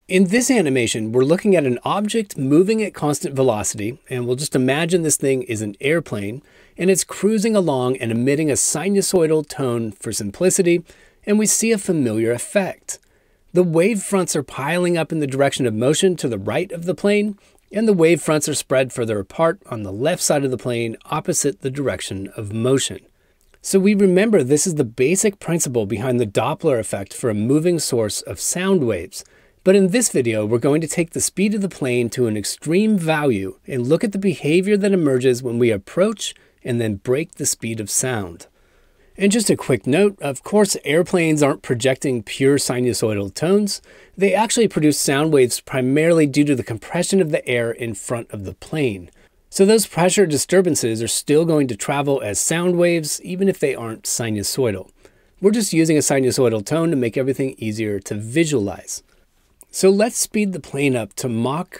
In this animation, we're looking at an object moving at constant velocity, and we'll just imagine this thing is an airplane, and it's cruising along and emitting a sinusoidal tone for simplicity, and we see a familiar effect. The wave fronts are piling up in the direction of motion to the right of the plane, and the wave fronts are spread further apart on the left side of the plane opposite the direction of motion. So we remember this is the basic principle behind the Doppler effect for a moving source of sound waves. But in this video, we're going to take the speed of the plane to an extreme value and look at the behavior that emerges when we approach and then break the speed of sound. And just a quick note, of course, airplanes aren't projecting pure sinusoidal tones. They actually produce sound waves primarily due to the compression of the air in front of the plane. So those pressure disturbances are still going to travel as sound waves, even if they aren't sinusoidal. We're just using a sinusoidal tone to make everything easier to visualize. So let's speed the plane up to Mach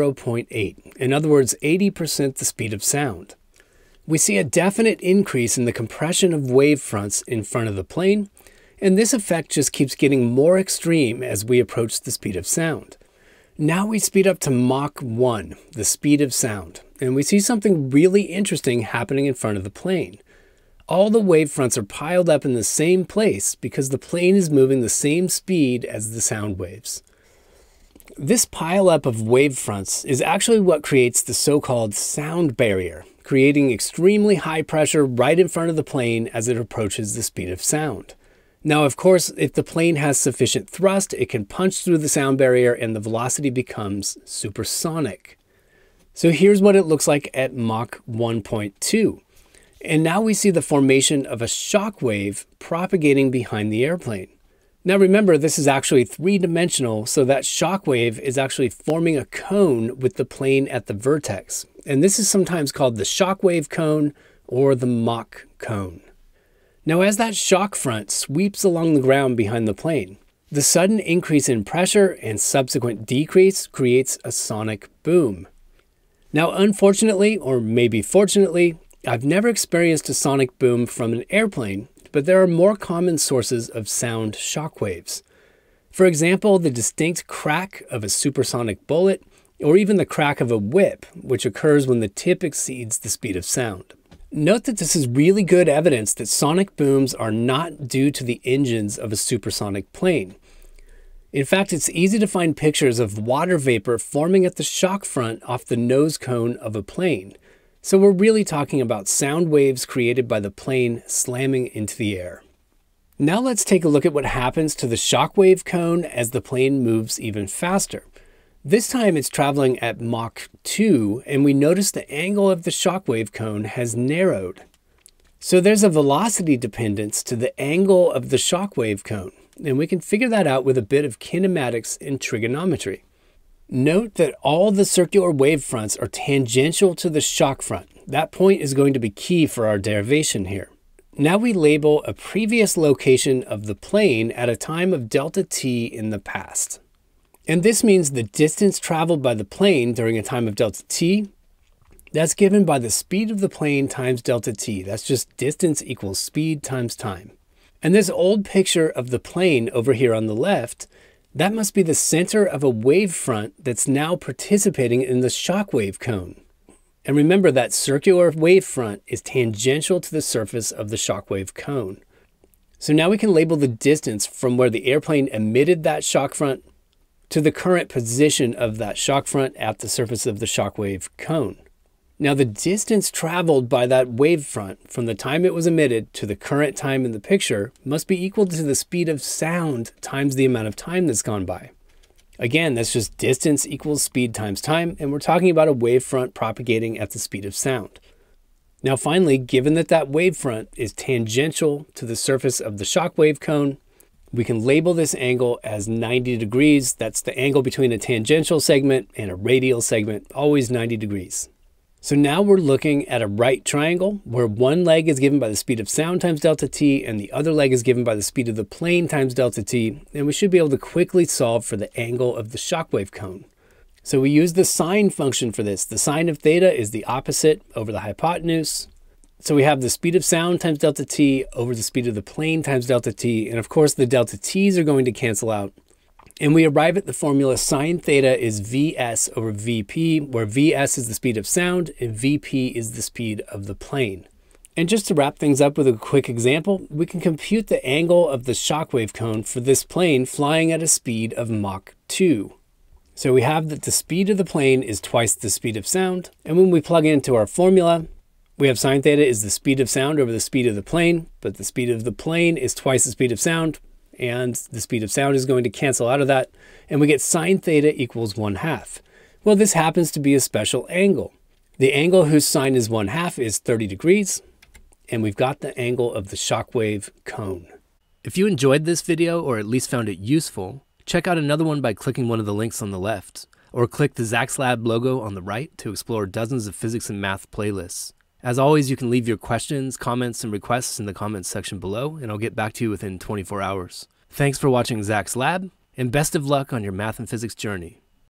0.8, in other words, 80% the speed of sound. We see a definite increase in the compression of wave fronts in front of the plane, and this effect just keeps getting more extreme as we approach the speed of sound. Now we speed up to Mach 1, the speed of sound, and we see something really interesting happening in front of the plane. All the wave fronts are piled up in the same place because the plane is moving the same speed as the sound waves. This pileup of wave fronts is actually what creates the so-called sound barrier, creating extremely high pressure right in front of the plane as it approaches the speed of sound. Now, of course, if the plane has sufficient thrust, it can punch through the sound barrier and the velocity becomes supersonic. So here's what it looks like at Mach 1.2. And now we see the formation of a shock wave propagating behind the airplane. Now remember, this is actually three-dimensional, so that shock wave is actually forming a cone with the plane at the vertex. And this is sometimes called the shock wave cone or the Mach cone. Now as that shock front sweeps along the ground behind the plane, the sudden increase in pressure and subsequent decrease creates a sonic boom. Now unfortunately, or maybe fortunately, I've never experienced a sonic boom from an airplane, but there are more common sources of sound shock waves. For example, the distinct crack of a supersonic bullet, or even the crack of a whip, which occurs when the tip exceeds the speed of sound. Note that this is really good evidence that sonic booms are not due to the engines of a supersonic plane. In fact, it's easy to find pictures of water vapor forming at the shock front off the nose cone of a plane. So we're really talking about sound waves created by the plane slamming into the air. Now let's take a look at what happens to the shock wave cone as the plane moves even faster. This time it's traveling at Mach 2, and we notice the angle of the shock wave cone has narrowed. So there's a velocity dependence to the angle of the shock wave cone, and we can figure that out with a bit of kinematics and trigonometry. Note that all the circular wave fronts are tangential to the shock front. That point is going to be key for our derivation here. Now we label a previous location of the plane at a time of delta t in the past. And this means the distance traveled by the plane during a time of delta t, that's given by the speed of the plane times delta t. That's just distance equals speed times time. And this old picture of the plane over here on the left, that must be the center of a wave front that's now participating in the shock wave cone. And remember that circular wave front is tangential to the surface of the shock wave cone. So now we can label the distance from where the airplane emitted that shock front to the current position of that shock front at the surface of the shock wave cone. Now the distance traveled by that wave front from the time it was emitted to the current time in the picture must be equal to the speed of sound times the amount of time that's gone by. Again, that's just distance equals speed times time, and we're talking about a wave front propagating at the speed of sound. Now finally, given that that wave front is tangential to the surface of the shock wave cone, we can label this angle as 90 degrees. That's the angle between a tangential segment and a radial segment, always 90 degrees. So now we're looking at a right triangle where one leg is given by the speed of sound times delta t and the other leg is given by the speed of the plane times delta t, and we should be able to quickly solve for the angle of the shock wave cone. So we use the sine function for this. The sine of theta is the opposite over the hypotenuse. So we have the speed of sound times delta t over the speed of the plane times delta t, and of course the delta t's are going to cancel out. And we arrive at the formula sine theta is Vs over Vp, where Vs is the speed of sound and Vp is the speed of the plane. And just to wrap things up with a quick example, we can compute the angle of the shockwave cone for this plane flying at a speed of Mach 2. So we have that the speed of the plane is twice the speed of sound. And when we plug into our formula, we have sine theta is the speed of sound over the speed of the plane, but the speed of the plane is twice the speed of sound, and the speed of sound is going to cancel out of that, and we get sine theta equals 1/2. Well, this happens to be a special angle. The angle whose sine is 1/2 is 30 degrees, and we've got the angle of the shockwave cone. If you enjoyed this video, or at least found it useful, check out another one by clicking one of the links on the left, or click the Zach's Lab logo on the right to explore dozens of physics and math playlists. As always, you can leave your questions, comments, and requests in the comments section below, and I'll get back to you within 24 hours. Thanks for watching Zach's Lab, and best of luck on your math and physics journey.